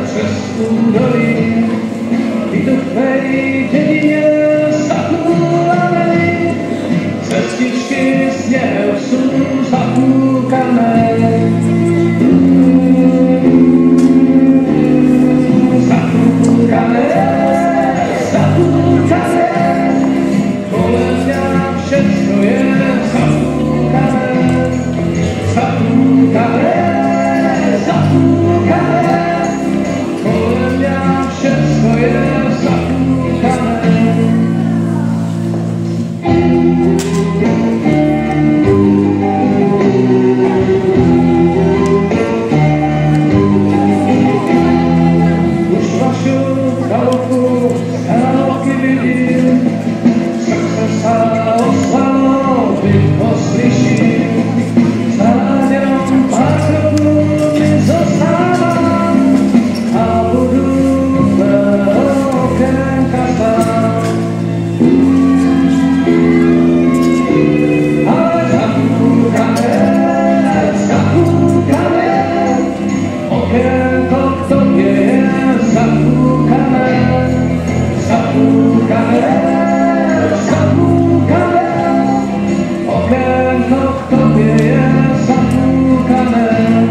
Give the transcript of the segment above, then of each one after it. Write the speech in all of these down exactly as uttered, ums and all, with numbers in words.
přes údolí, i tu v tvej dědině zakulali, cestičky sněh jsou zapůkané. Zapůkané, zapůkané, kolem já všechno je zapůkané, zapůkané, zapůkané, kolem já všechno je zapůkané. Už vašu chalupu z dálky vidím, srdce se ozvalo, bycho slyším, snad jenom pár kroků mi zostává a budu tvého okénka stát. Ale zapůkané, zapůkané, okénko k tobě je zapůkané, zapůkané, zapůkané, okénko k tobě je zapůkané.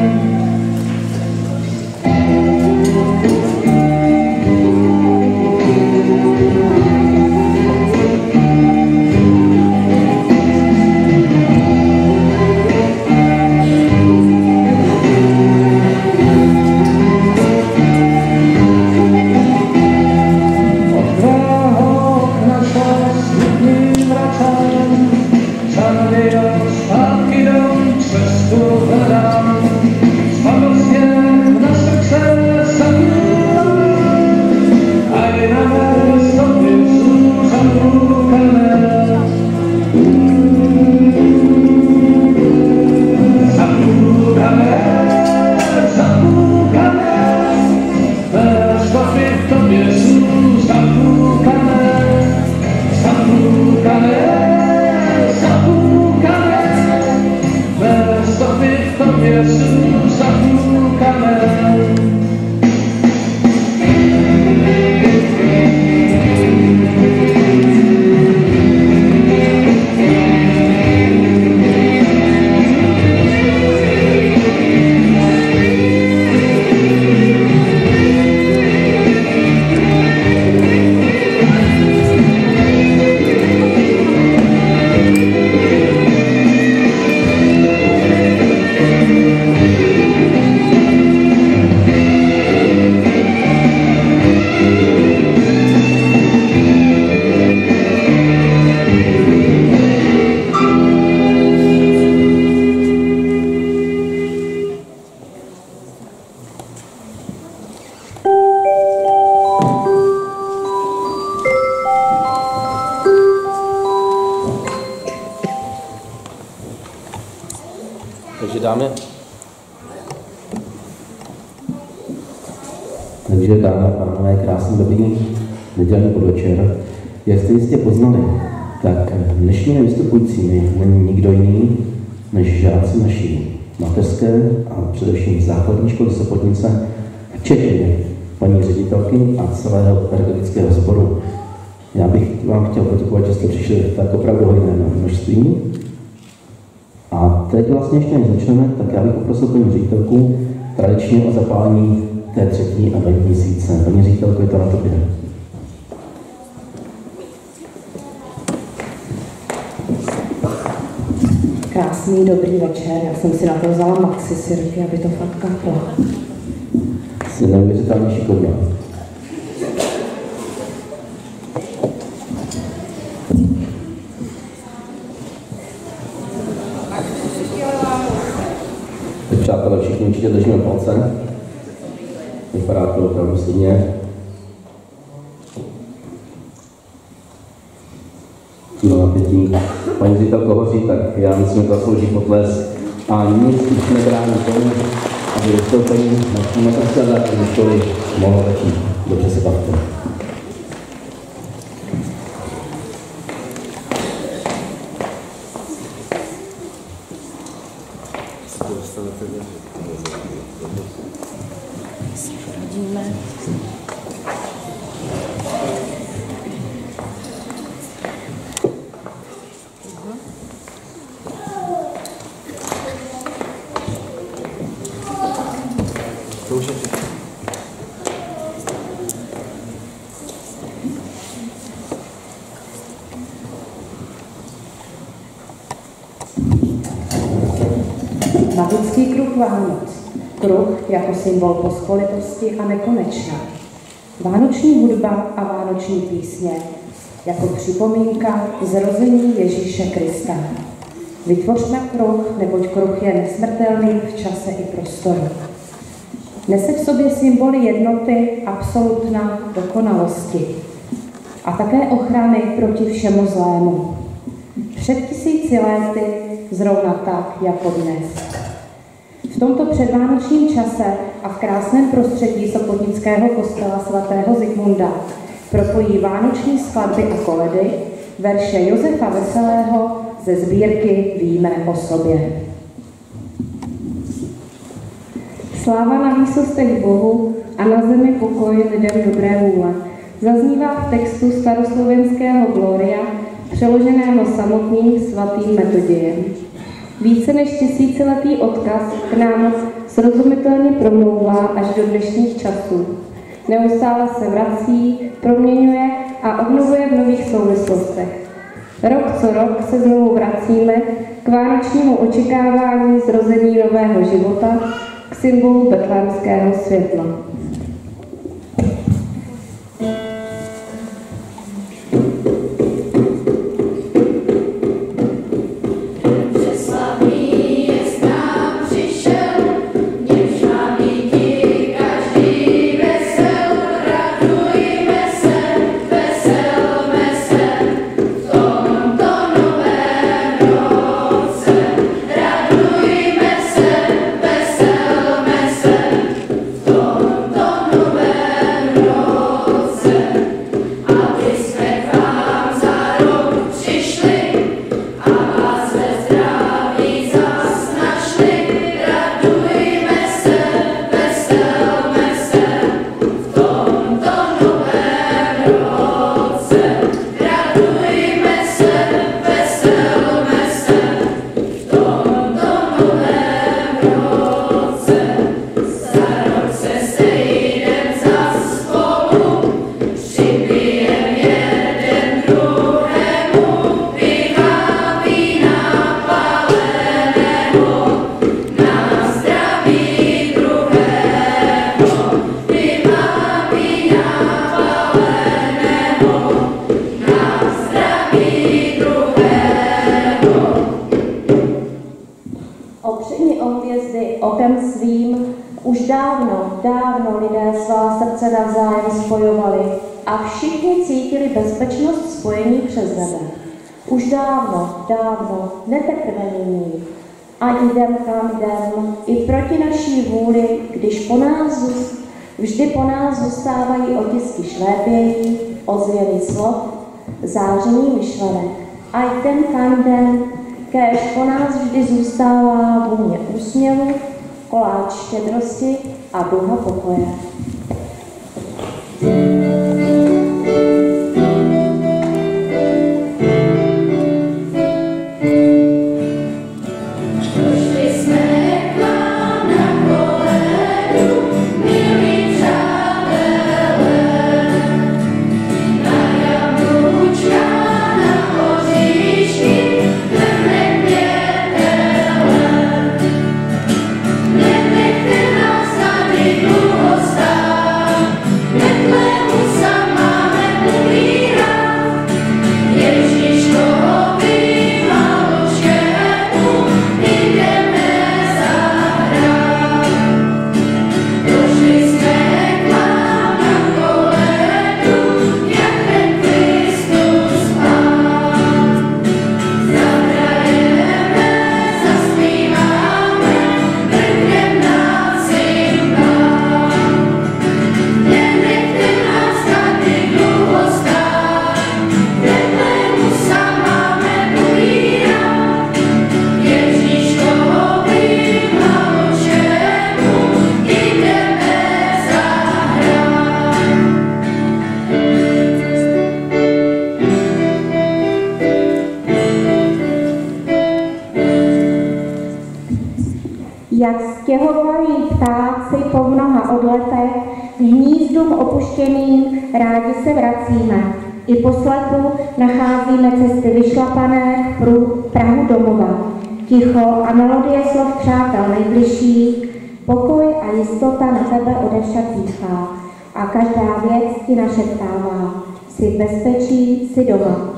Od tvého okna se smutným vracám, zády a zpátky dom cestu hledám. Spadl sněh na srdce zapůkané a i na mé stopy jsou zapůkané. Zapůkané, zapůkané, mé stopy v tobě jsou zapůkané, zapůkané, zapůkané, mé stopy v tobě jsou zapůkané. Takže dáme. Takže dámy a pánové, krásný dobrý nedělní podvečer. Jak jste jistě poznali, tak dnešními vystupujícími není nikdo jiný než žáci naší mateřské a především základní školy Sopotnice, včetně paní ředitelky a celého pedagogického sboru. Já bych vám chtěl poděkovat, že jste přišli v tak opravdu hojné množství. A teď vlastně ještě než začneme, tak já bych poprosil paní ředitelku tradičně o zapálení té třetí adventní svíce. Paní ředitelko, je to na tobě. Krásný, dobrý večer. Já jsem si na to vzala maxi sirky, aby to fakt kaplo. Jsi neuvěřitelně šikovná. Tak přátelé, všichni určitě držíme palce. Vypadá to opravdu slibně. Do napětí. Paní ředitelko hoří, tak já myslím, že to zaslouží potlesk. A nic už nebrání tomu, aby vystoupení naší mateřské a základní školy mohlo začít. Dobře se bavte. Hodíme. Magický kruh Vánoc. Kruh jako symbol pospolitosti a nekonečna. Vánoční hudba a vánoční písně jako připomínka zrození Ježíše Krista. Vytvořme kruh, neboť kruh je nesmrtelný v čase i prostoru. Nese v sobě symboly jednoty, absolutna dokonalosti a také ochrany proti všemu zlému. Před tisíci léty zrovna tak, jako dnes. V tomto předvánočním čase a v krásném prostředí sopotnického kostela svatého Zikmunda propojí vánoční skladby a koledy verše Josefa Veselého ze sbírky Víme o sobě. Sláva na výsostech Bohu a na zemi pokoj lidem dobré vůle zaznívá v textu staroslovenského Gloria, přeloženého samotným svatým Metodiem. Více než tisíciletý odkaz k nám srozumitelně promlouvá až do dnešních časů. Neustále se vrací, proměňuje a obnovuje v nových souvislostech. Rok co rok se znovu vracíme k vánočnímu očekávání zrození nového života, k symbolu betlémského světla. Dávno lidé svá srdce navzájem spojovali a všichni cítili bezpečnost spojení přes nebe. Už dávno, dávno, neteprve nyní. A jdem kam jdem, i proti naší vůli, když po nás, vždy po nás zůstávají otisky šlépění, ozvěny slov, záření myšlenek. A jdem kam jdem, kéž po nás vždy zůstává vůně úsměvu, koláč štědrosti a duha pokoje. Nenechte nás tady dlouho stát. nehovoří ptáci po mnoha odletech, k hnízdům opuštěným rádi se vracíme. I po sletu nacházíme cesty vyšlapané k prahu domova. Ticho a melodie slov přátel nejbližších, pokoj a jistota na tebe odevšad dýchá. A každá věc ti našeptává, jsi v bezpečí, jsi doma.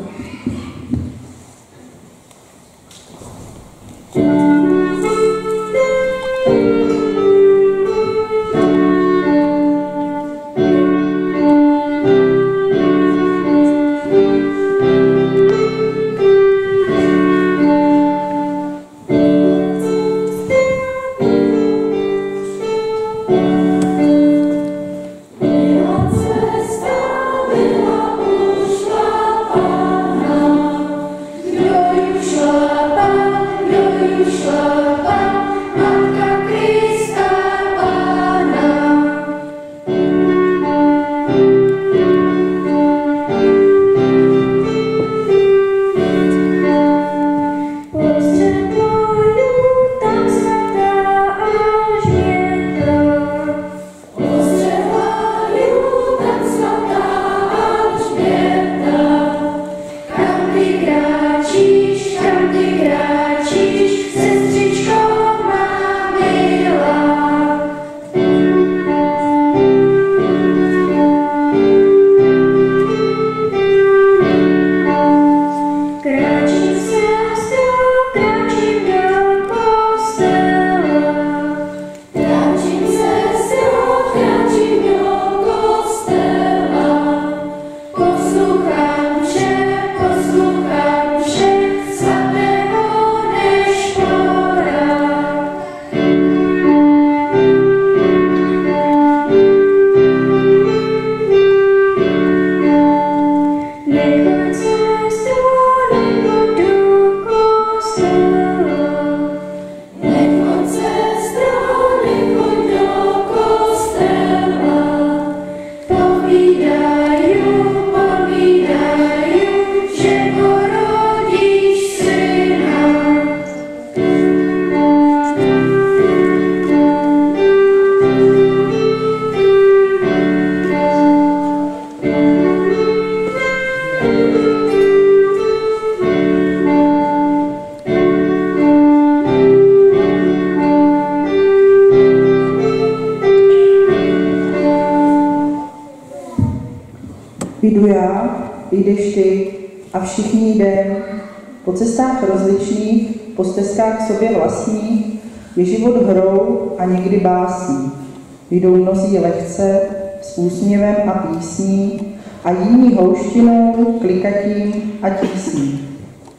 Jdu já, jdeš ty a všichni jdem, po cestách rozličných, po stezkách sobě vlastních, je život hrou a někdy básní. Jdou mnozí lehce, s úsměvem a písní, a jiní houštinou, klikatím a tísní.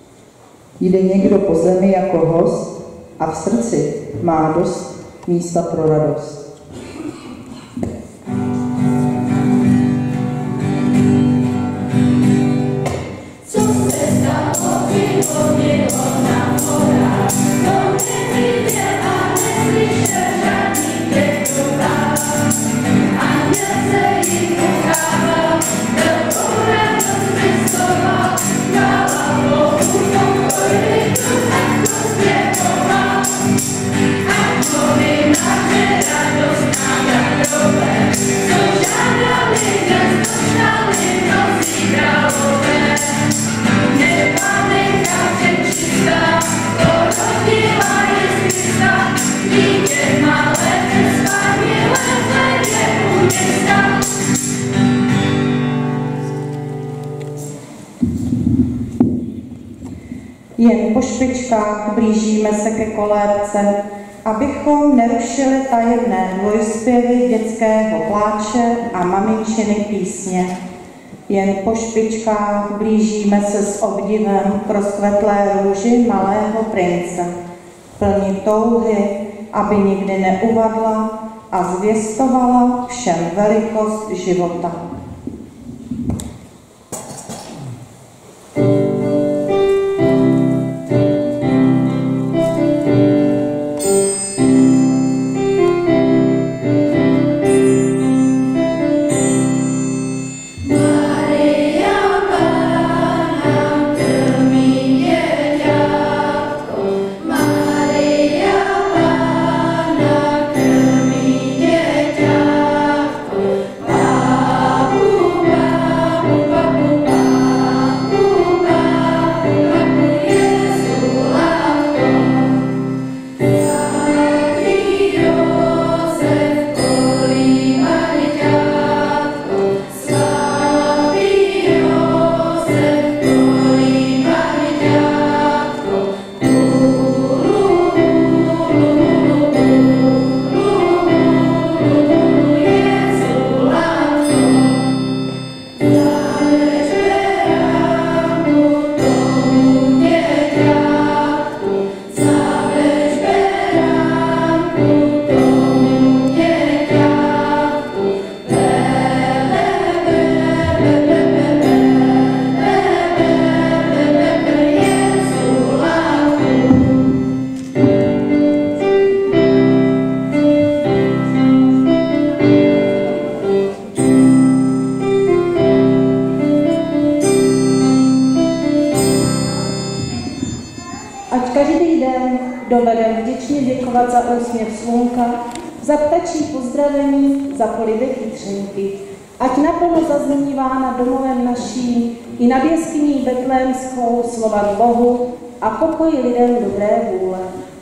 Jde někdo po zemi jako host a v srdci má dost místa pro radost. Jen po špičkách blížíme se ke kolébce, abychom nerušili tajemné dvojspěvy dětského pláče a maminčiny písně. Jen po špičkách blížíme se s obdivem k rozkvetlé růži malého prince, plní touhy, aby nikdy neuvadla a zvěstovala všem velikost života. Maria, Panna, dovedeme vděčně děkovat za úsměv slunka, za ptačí pozdravení, za polibek chytřenky. Ať naplno zaznívá nad domovem naším i nad jeskyní betlémskou slova Bohu a pokoj lidem dobré vůle.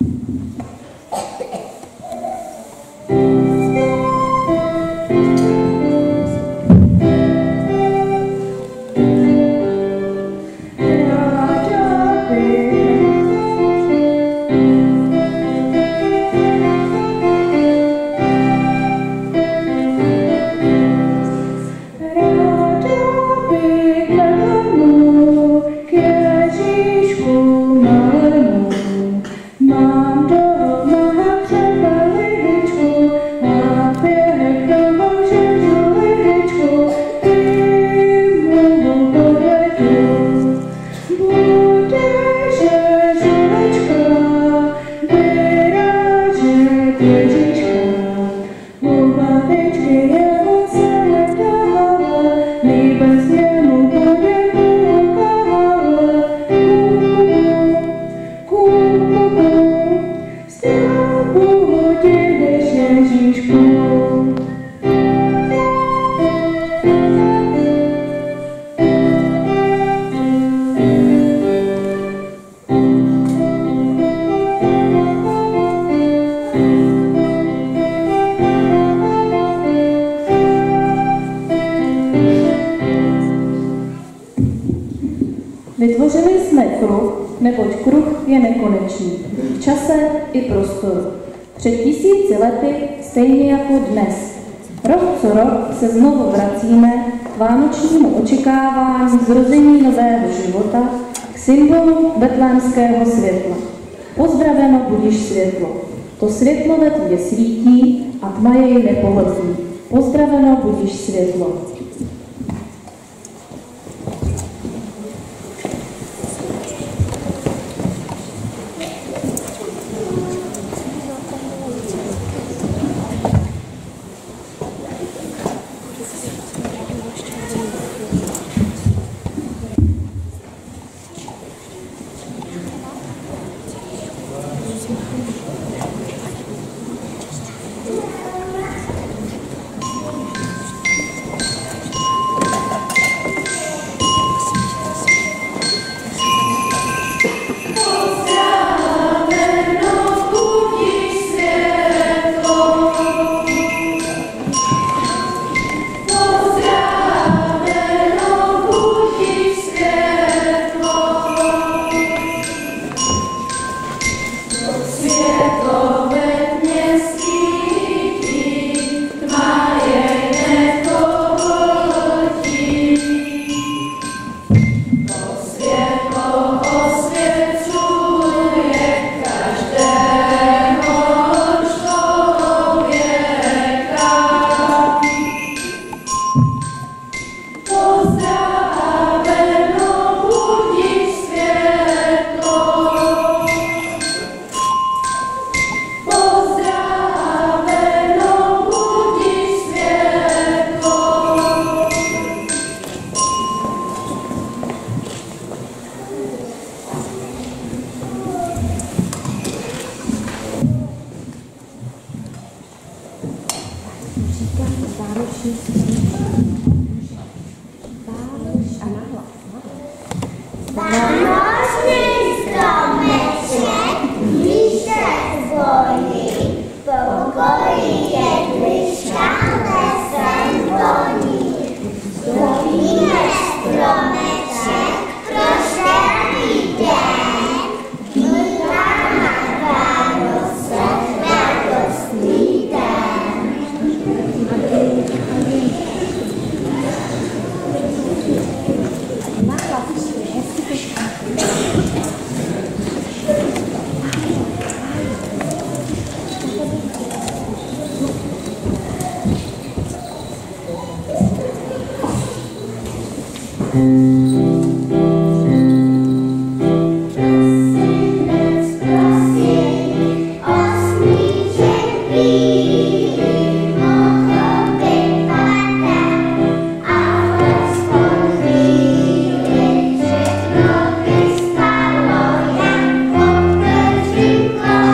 Vytvořili jsme kruh, neboť kruh je nekonečný, v čase i prostoru. Před tisíci lety, stejně jako dnes. Rok co rok se znovu vracíme k vánočnímu očekávání zrození nového života, k symbolu betlémského světla. Pozdraveno budiš světlo. To světlo ve tmě svítí a tma jej nepohltí. Pozdraveno budiš světlo. Thank you.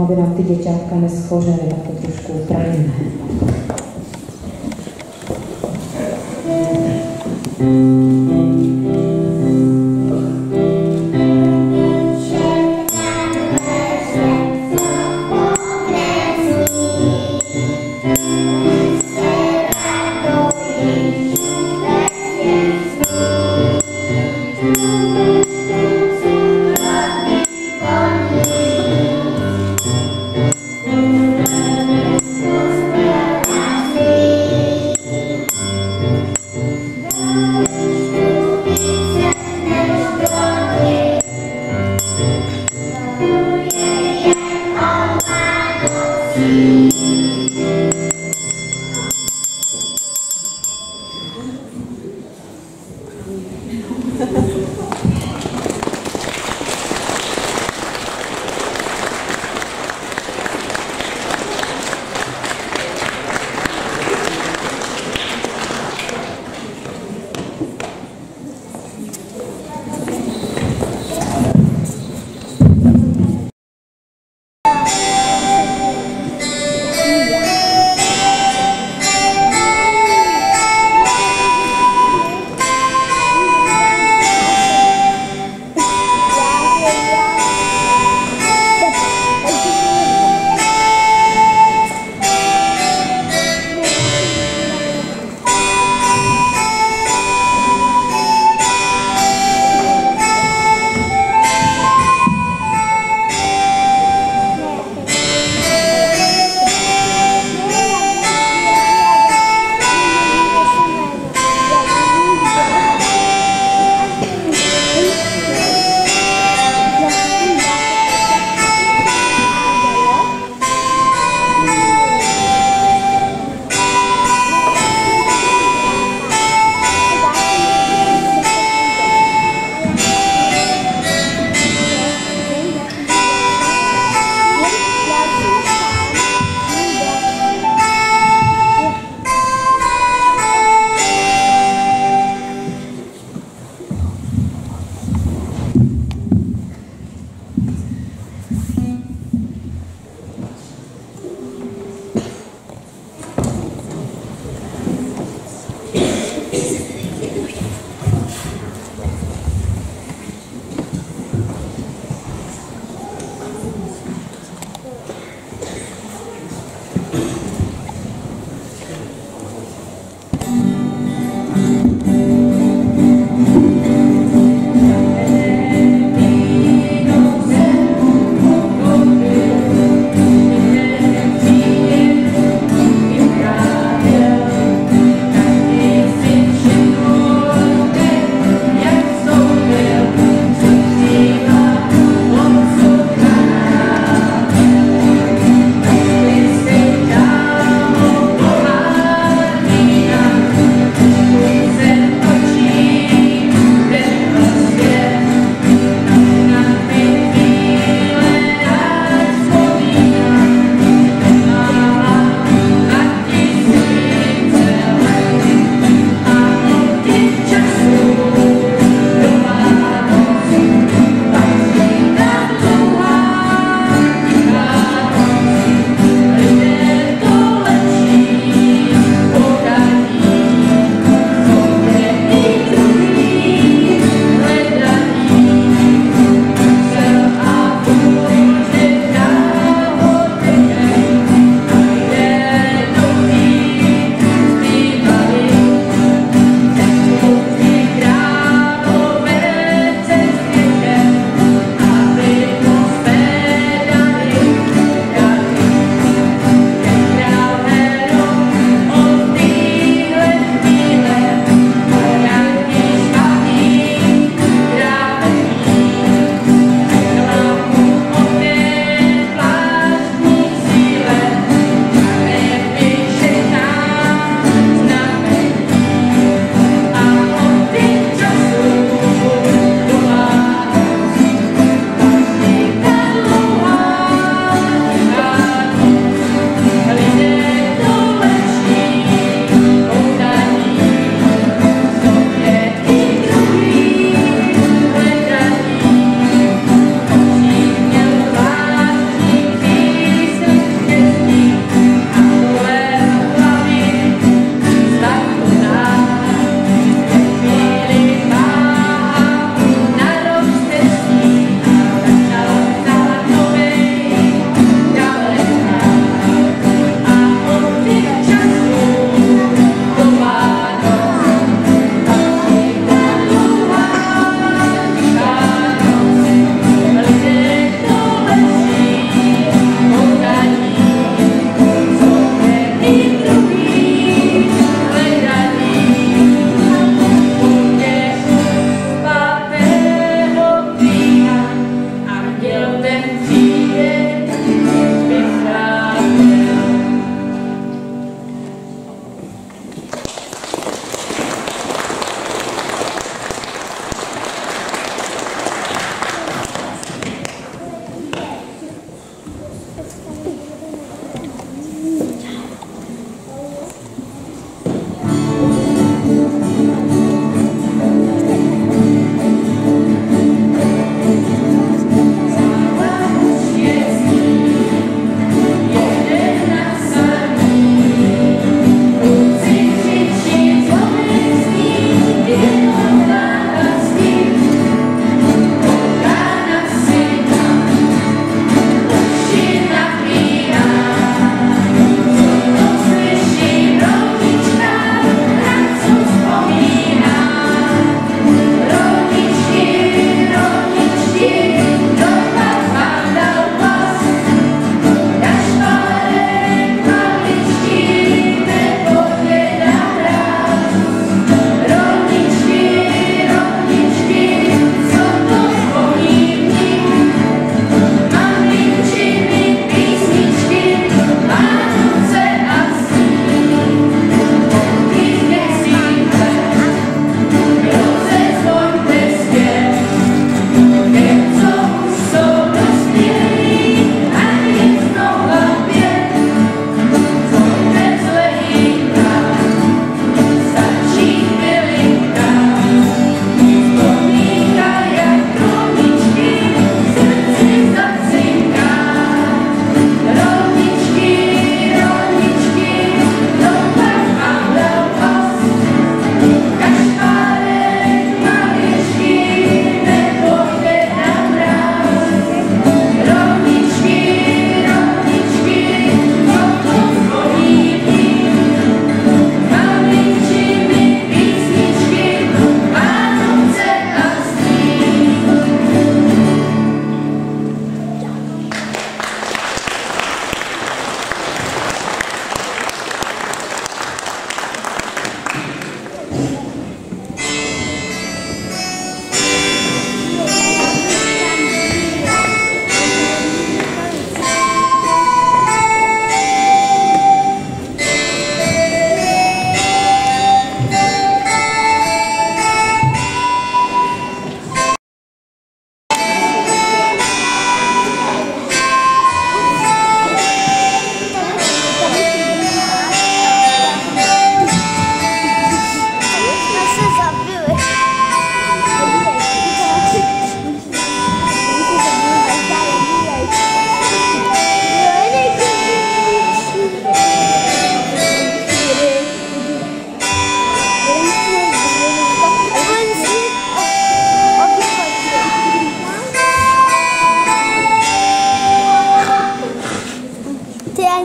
aby nám ty děťátka neschořely, tak to trošku upravíme.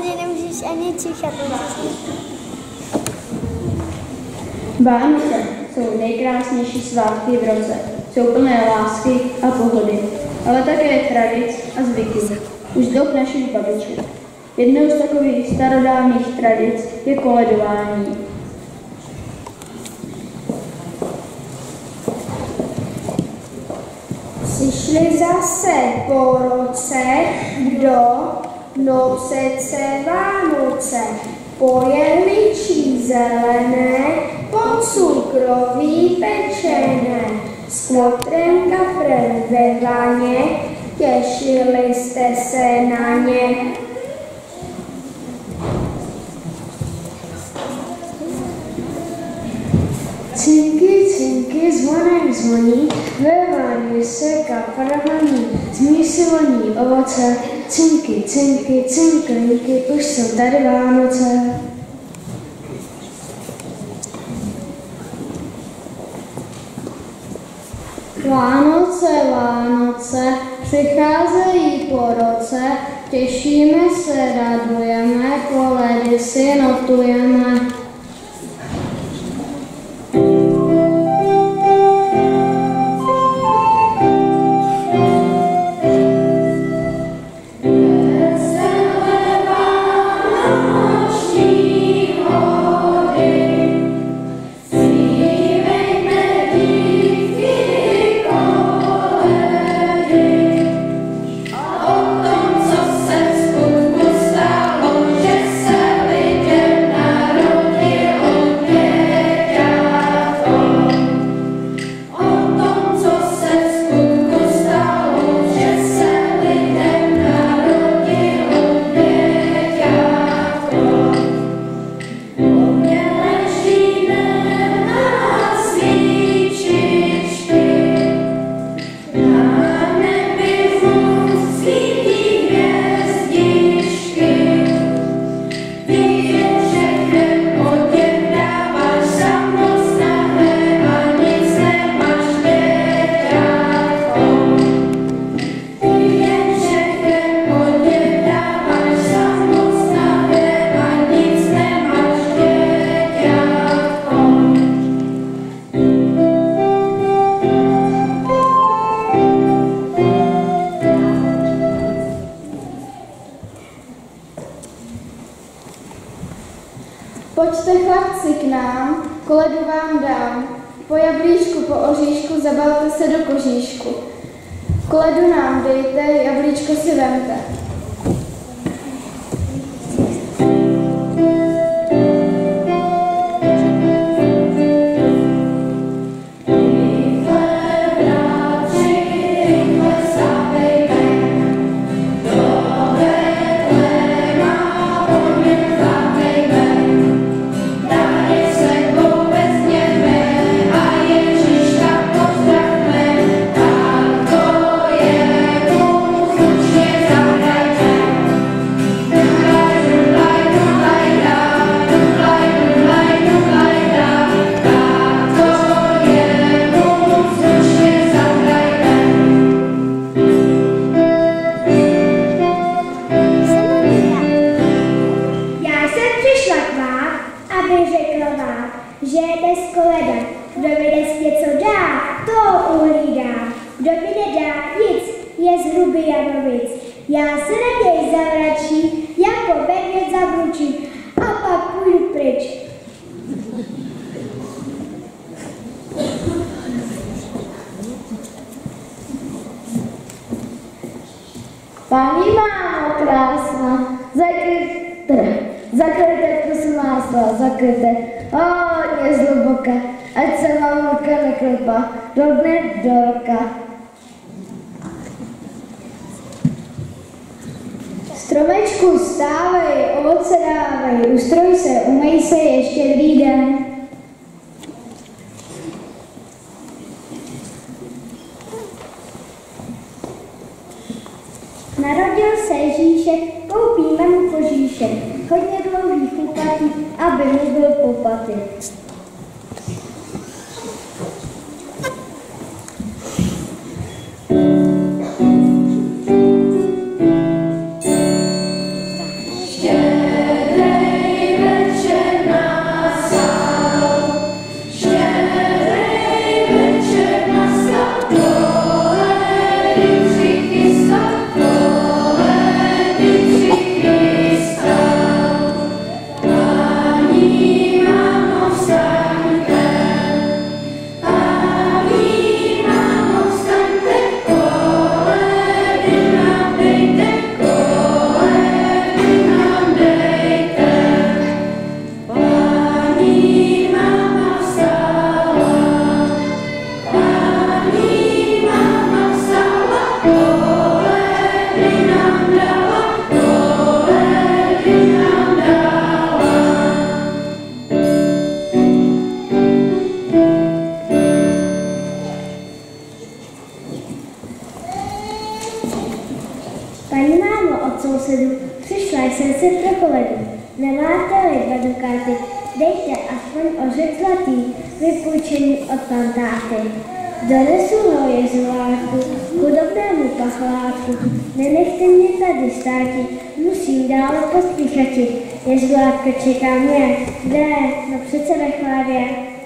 hlavně nemůžeš ani čichat. Vánoce jsou nejkrásnější svátky v roce. Jsou plné lásky a pohody, ale také tradic a zvyků. Už z dob našich babiček. Jednou z takových starodávných tradic je koledování. Přišli zase po roce, kdo nosece Vánoce, pojeli čí zelené, po cukroví pečené, s kmotrem kafrem ve vaně, těšili jste se na ně. Cinky, cinky, zvonek zvoní, ve vaně se kafr honí, zmí si voní ovoce, cinky, cinky, cinklinky, už jsou tady Vánoce. Vánoce, Vánoce, přicházejí po roce, těšíme se, radujeme, koledy si notujeme. Pojďte chlapci k nám, koledu vám dám, po jablíčku, po oříšku, zabalte se do kožíšku. Koledu nám dejte, jablíčko si vemte. Já se raději zavračím, jako medvěd zabručím a pak půjdu pryč. Paní mámo krásná, zakryte, zakryte kus másla, zakryte, hodně zhluboka, ať se mamulka neklepa, do dne do roka. Stromečku stávej, ovoce dávej, ustroj se, umej se, je štědrý den. Narodil se Ježíšek, koupíme mu kožíšek, hodně dlouhý chupatý, aby mu byl popatý. Yeah. lidu. Nemáte-li dva dukáty, dejte aspoň ořech zlatý, vypůjčený od pantáty. Donesu ho jezuláku, chudobnému pachlátku, nenechte mě tady státi, musím dále pospíchati. Jezulátko čeká mě, kde? No přece ve chládě.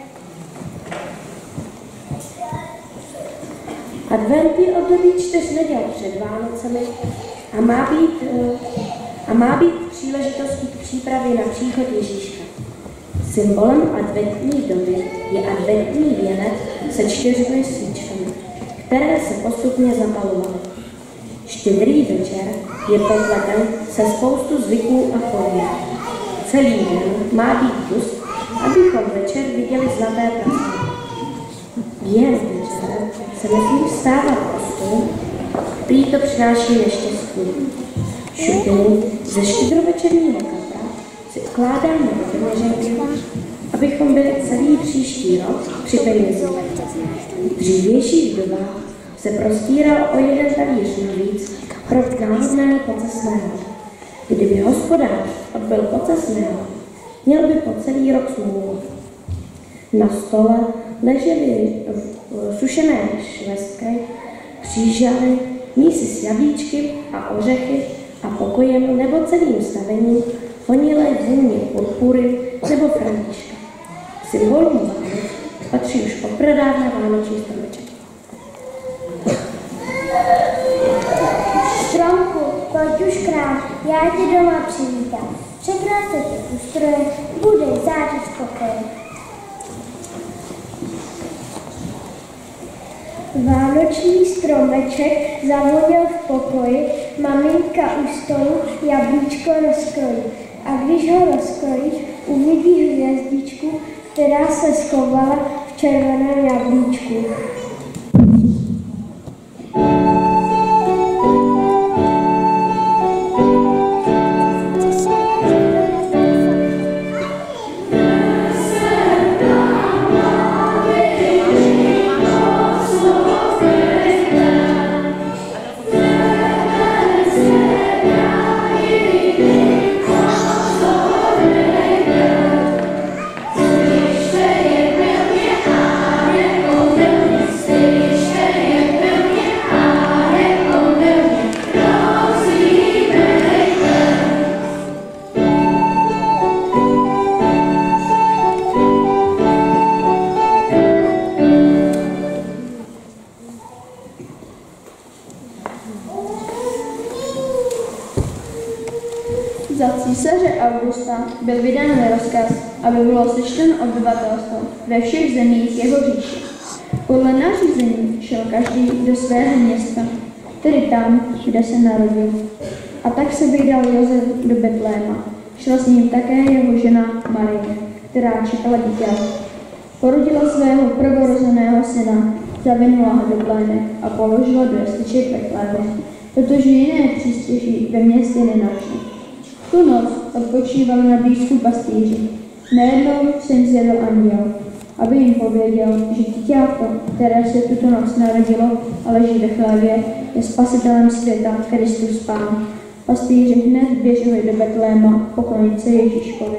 Advent je období čtyř neděl před Vánocemi a má být, a má být příležitostí k přípravě na příchod Ježíška. Symbolem adventní doby je adventní věnec se čtyřmi svíčkami, které se postupně zapalovaly. Štědrý večer je popleten se spoustu zvyků a forem. Celý den má být just, abychom večer viděli zlaté prasky. Jen večer se nesmí vstávat osm, prý to přináší neštěstí. Šupiny ze štědrovečerního kapra si ukládáme do peněženky, abychom byli celý příští rok při penězích. V dřívějších dobách se prostíral o jeden talíř navíc pro náhodného pocesného. Kdyby hospodář odbyl pocesného, měl by po celý rok smůlu. Na stole ležely sušené švestky, křížaly, mísy s jablíčky a ořechy a pokojem nebo celým stavením honilé vůně purpury nebo františka. Symbolům Vánoc patří už od pradávna vánoční stromeček. Stromku, pojď už krát, já tě doma přivítám. Překrásně tě ustroje, bude zářit spokoj. Vánoční stromeček zavoněl v pokoji, maminka u stolu jablíčko rozkrojí. A když ho rozkrojíš, uvidíš hvězdičku, která se schovala v červeném jablíčku. Za císaře Augusta byl vydán rozkaz, aby bylo sečteno obyvatelstvo ve všech zemích jeho říše. Podle nařízení šel každý do svého města, tedy tam, kde se narodil. A tak se vydal Josef do Betléma. Šla s ním také jeho žena Marie, která čekala dítě. Porodila svého prvorozeného syna, zavinula ho do plének a položila do jesliček ve chlébě, protože jiné přístěží ve městě nenašli. Tu noc odpočívali na blízku pastýři. Najednou se jim zjevil anděl, aby jim pověděl, že dítětko, které se tuto noc narodilo a leží ve chlébě, je spasitelem světa, Kristus Pán. Pastýři hned běželi do Betléma poklonit se Ježíškovi.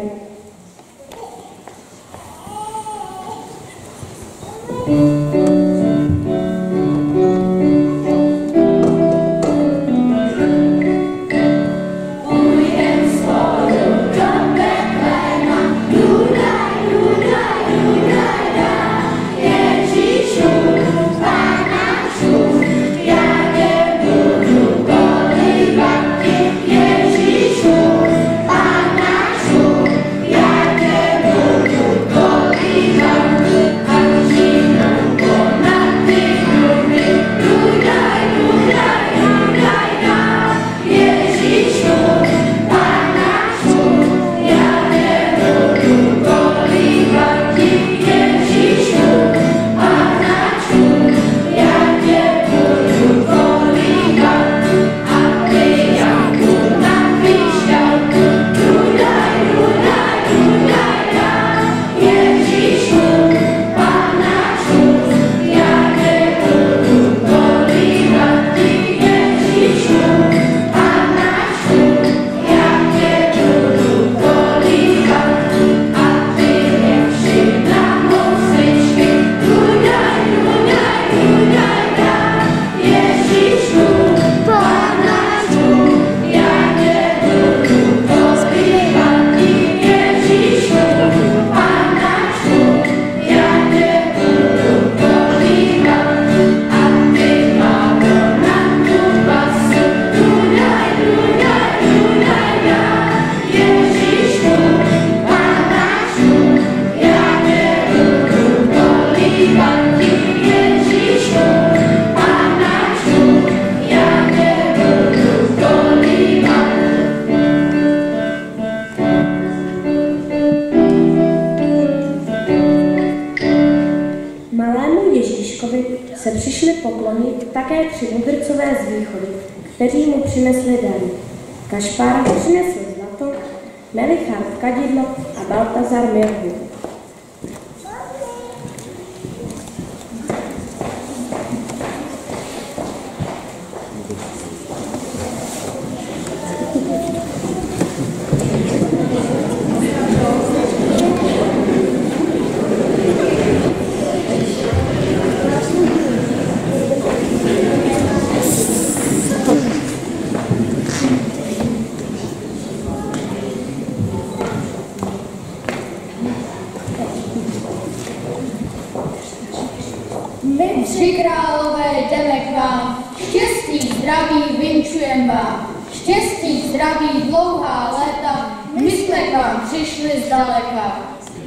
loni také tři mudrcové z východu, kteří mu přinesli den. Kašpár přinesl zlato, Melichard kadidlo a Baltazar mirhu. My tři králové jdeme k vám, štěstí, zdraví vinčujem vám. Štěstí, zdraví, dlouhá léta, my jsme k vám přišli zdaleka.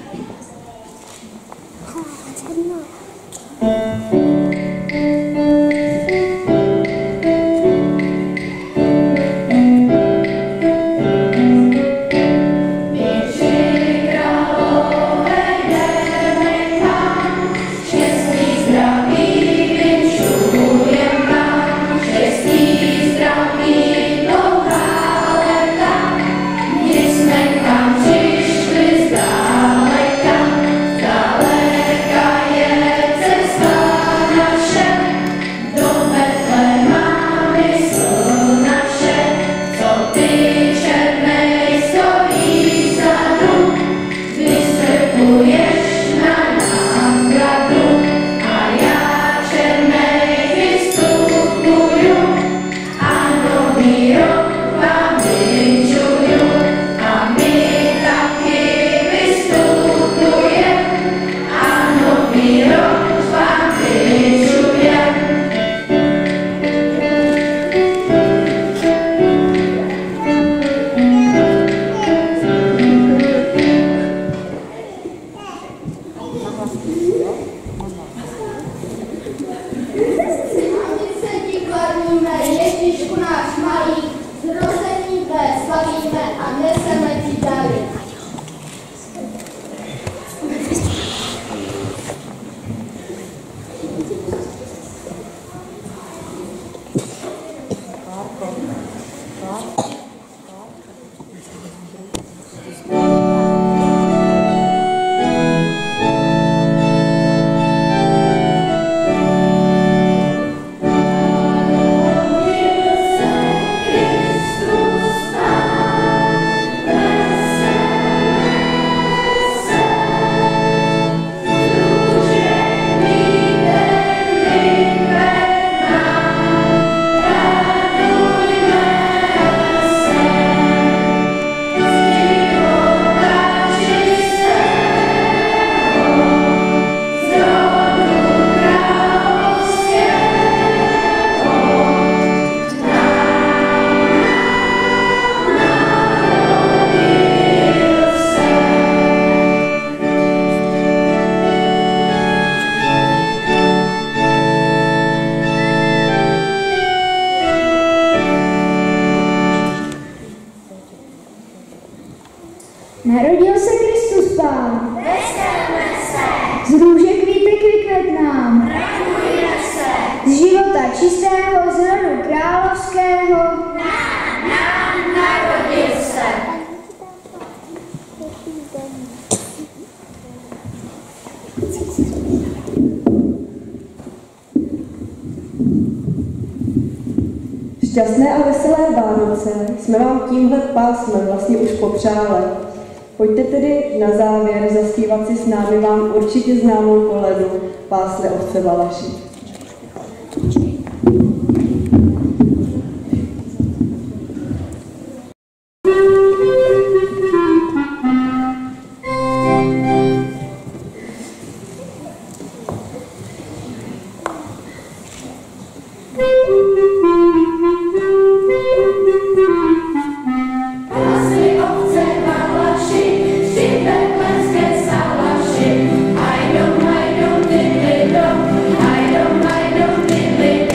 Narodil se Kristus Pán. Veselme se. Z růže kvítek vykvět nám. Radujme se. Z života čistého, z rodu královského. Nám, nám narodil se. Šťastné a veselé Vánoce jsme vám tímhle pásmem vlastně už popřáli. Pojďte tedy na závěr zaspívat si s námi vám určitě známou koledu Pásli ovce Valaši. I don't, I don't, diddly, do. I don't, I don't, diddly,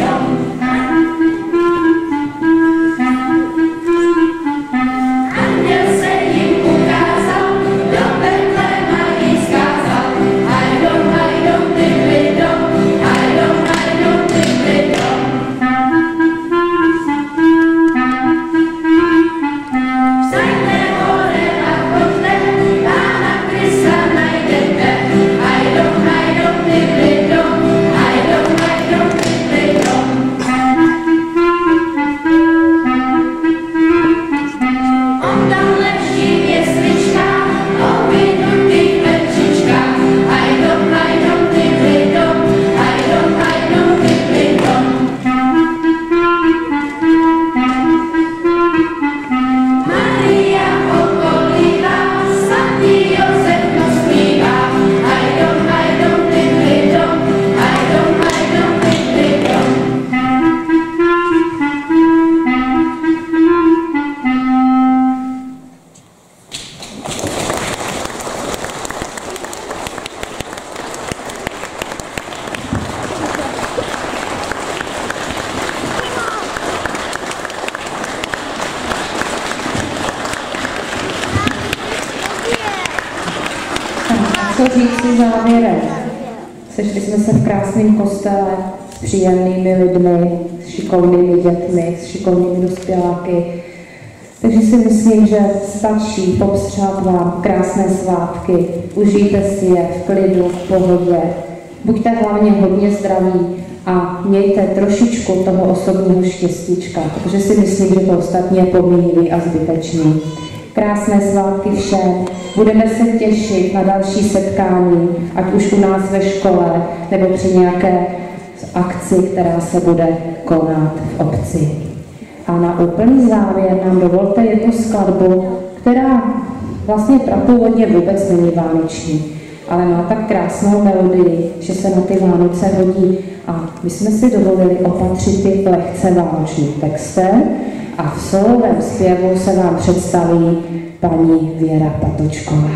co říct závěrem. Sešli jsme se v krásném kostele s příjemnými lidmi, s šikovnými dětmi, s šikovnými dospěláky. Takže si myslím, že stačí popřát vám krásné svátky, užijte si je v klidu, v pohodě, buďte hlavně hodně zdraví a mějte trošičku toho osobního štěstíčka, protože si myslím, že to ostatně je pomíjivý a zbytečný. Krásné svátky všem, budeme se těšit na další setkání, ať už u nás ve škole, nebo při nějaké akci, která se bude konat v obci. A na úplný závěr nám dovolte jednu skladbu, která vlastně prapůvodně vůbec není vánoční, ale má tak krásnou melodii, že se na ty Vánoce hodí. A my jsme si dovolili opatřit ty lehce vánočním textem a v solovém zpěvu se vám představí paní Věra Patočková.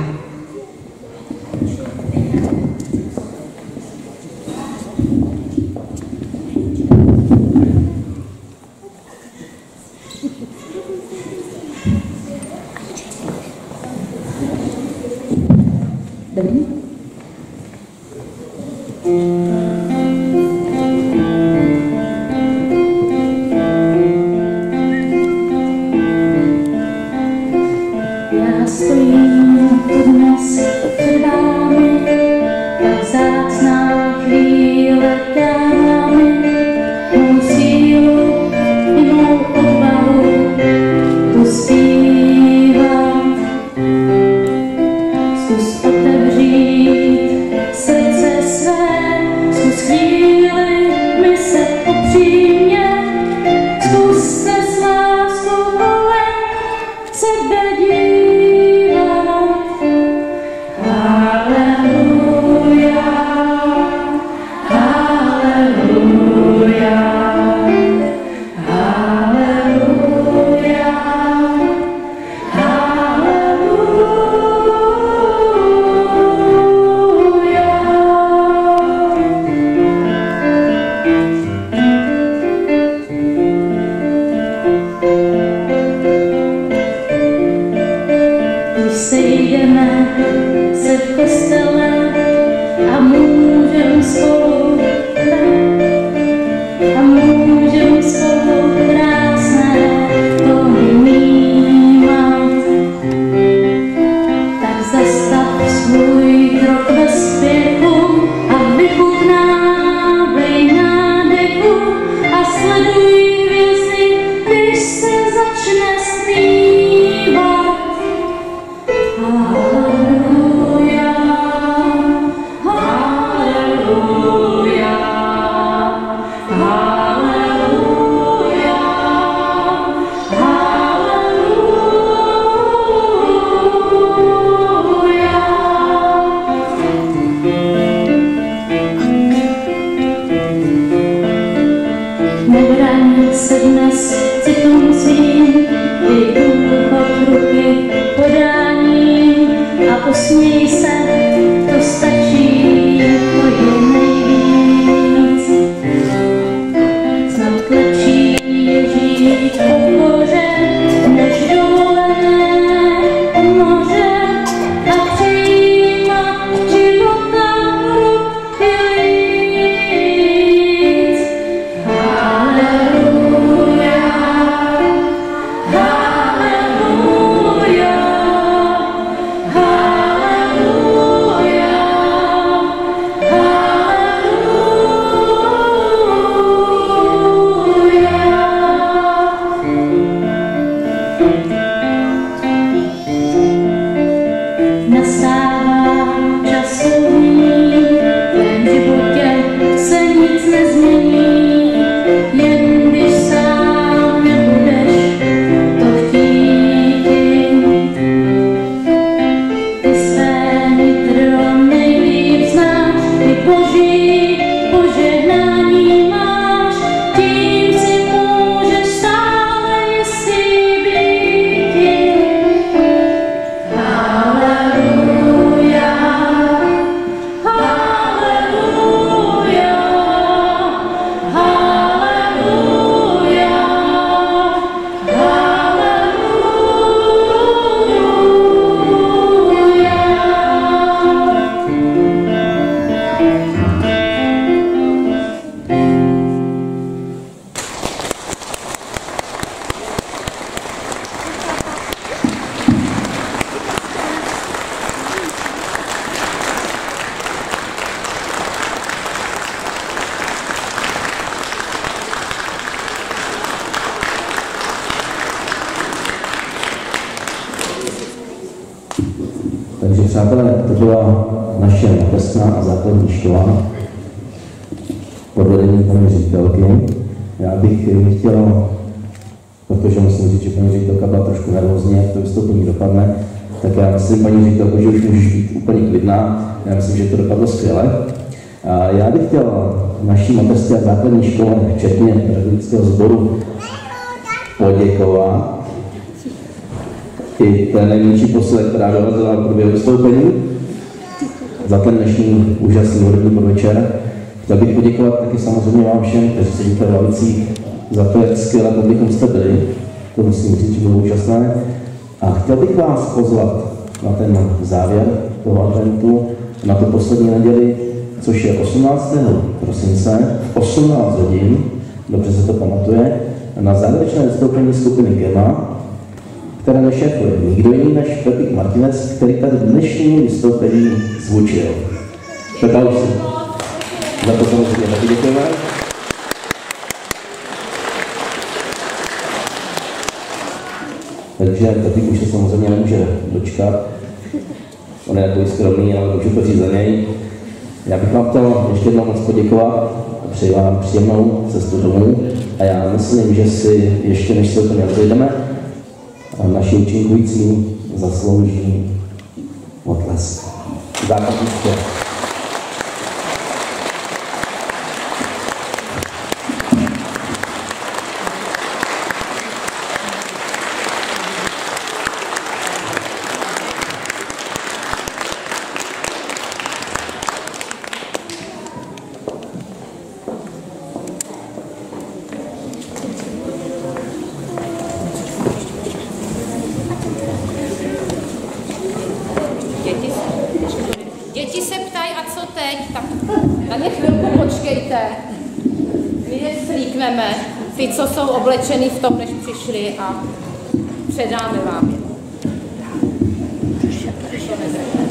Dobrý? Já stojím tu dnes před vámi, tak vzácná chvíle dámy, mou sílu i mou odvahu tu zpívat. Zkus otevřít srdce své, zkus chvíli myslet upřímně, zkus se s láskou kolem sebe dívat. Haleluja, haleluja, haleluja, když sejdeme se v kostele a můžem spolu a můžem spolu krásné tóny mívat, tak zastav svůj krok ve spěchu a vychutnávej nádechu a sleduj hvězdy, když se začne zpívat. Haleluja, haleluja, haleluja, haleluja. Nebraň se dnes citům svým, dej úchod ruky podání a usměj se, to stačí, to je nejvíc. Snad lepší je žít v pokoře, než dovolené u moře a přijímat života ruky víc. Haleluja, haleluja, haleluja. Takže přátelé, to byla naše mateřská a základní škola pod vedením paní ředitelky. Já bych chtěl, protože musím říct, že paní ředitelka byla trošku nervózní, jak to vystoupení dopadne, tak já myslím, paní ředitelko, že už můžeš být úplně klidná. Já myslím, že to dopadlo skvěle. A já bych chtěl naší mateřské a základní škole, včetně pedagogického sboru, poděkovat i té nejmenší posile, která dorazila v průběhu vystoupení, za ten dnešní úžasný hudební podvečer. Chtěl bych poděkovat taky samozřejmě vám všem, kteří sedíte v lavicích, za to, jak skvěle publikum jste byli. To musím říct, že bylo úžasné. A chtěl bych vás pozvat na ten závěr toho adventu, na tu poslední neděli, což je osmnáctého prosince v osmnáct hodin, dobře se to pamatuje, na závěrečné vystoupení skupiny Gema, které nešéfuje nikdo jiný než Pepík Martinec, který tady dnešní vystoupení zvučil. Pepa už si za to samozřejmě taky děkujeme. Takže Pepík už se samozřejmě nemůže dočkat. On je takový skromný, ale můžu to říct za něj. Já bych vám chtěl ještě jednou moc poděkovat a přeji vám příjemnou cestu domů. A já myslím, že si ještě než se úplně rozejdeme, naši účinkující zaslouží potlesk. Základní škola. Děti se ptají, a co teď? Tak na ně chvilku počkejte. My je slíkneme, ty, co jsou oblečený v tom, než přišli, a předáme vám je.